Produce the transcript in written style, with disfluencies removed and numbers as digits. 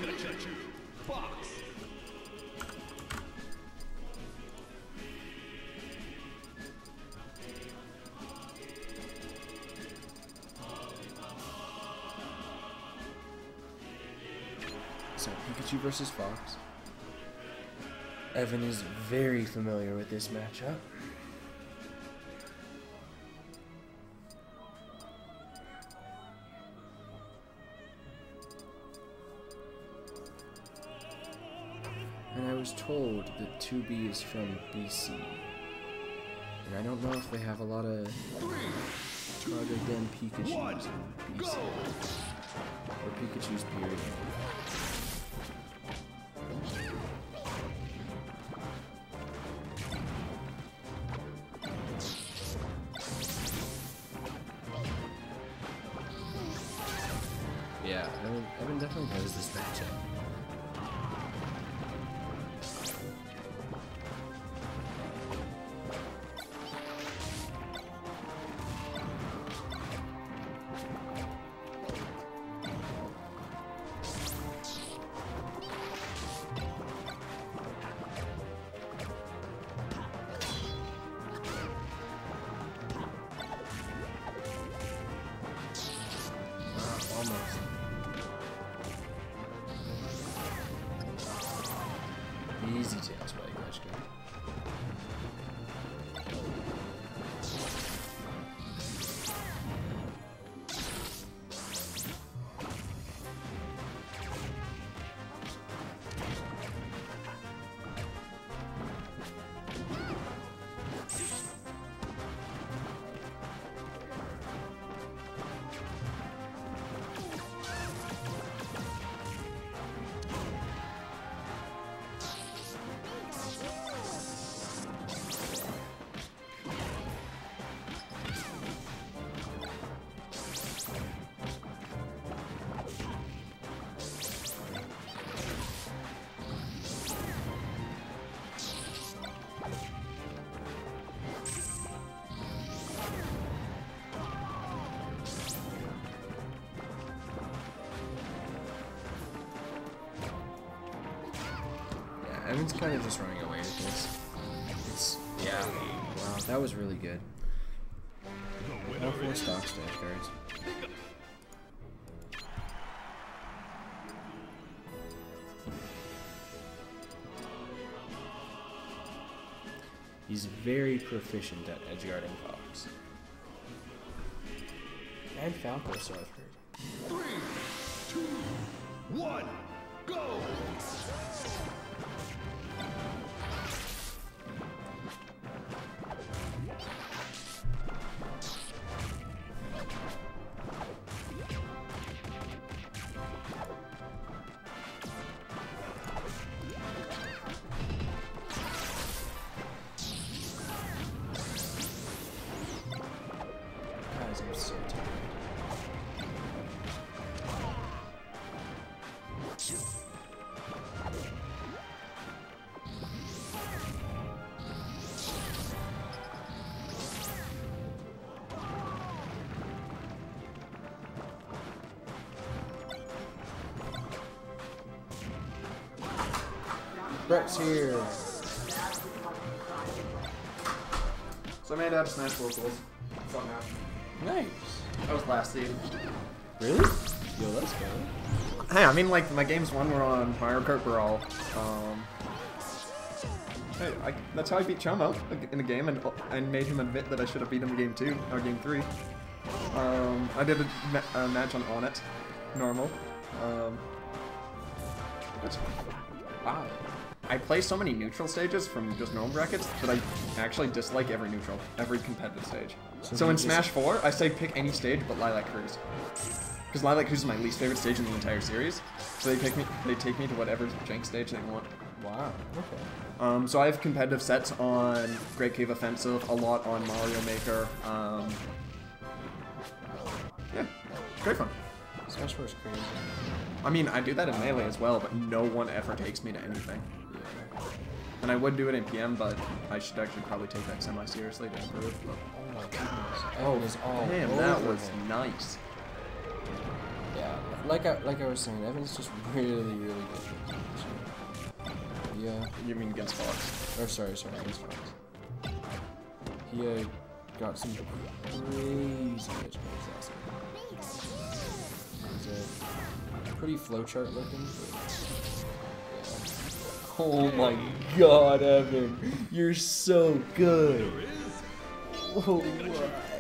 Fox. So Pikachu versus Fox. Evan is very familiar with this matchup. And I was told that 2B is from BC. And I don't know if they have a lot of Charmander Pikachus in BC. Or Pikachu's period. Yeah, Evan definitely knows this matchup. Almost. Easy tail spike, that's good. Evan's kind of just running away with this. Yeah. Wow, that was really good. All 4 stock stage cards. He's very proficient at edgeguarding Fox. And Falco, so I've heard. 3, 2, 1, go! Guys, I'm so tired. Brett's here. So I made out of Smash 4 goals. Somehow. Nice. I was last seed. Really? Yo, let's go. Hey, I mean, like, my games won were on Mario Kart Brawl. Hey, that's how I beat Chomo in a game, and made him admit that I should have beat him in game 2, or game 3. I did a match on Onnit, normal. Wow. I play so many neutral stages from just normal brackets that I actually dislike every competitive stage. So in Smash 4, I say pick any stage but Lilac Cruise. Because Lilac Cruise is my least favorite stage in the entire series. So they take me to whatever jank stage they want. Wow, okay. So I have competitive sets on Great Cave Offensive, a lot on Mario Maker. Yeah, great fun. Smash 4 is crazy. I mean, I do that in Melee as well, but no one ever takes me to anything. Yeah. And I would do it in PM, but I should actually probably take that semi-seriously to improve. But... Oh my goodness. Evan is all damn, over that was him. nice. Yeah, like I was saying, Evan's just really good. Yeah. You mean against Fox? Or sorry, against Fox. He got some crazy pitch moves last week. He's pretty flowchart looking. Yeah. Oh my God, Evan, you're so good. Oh, wow.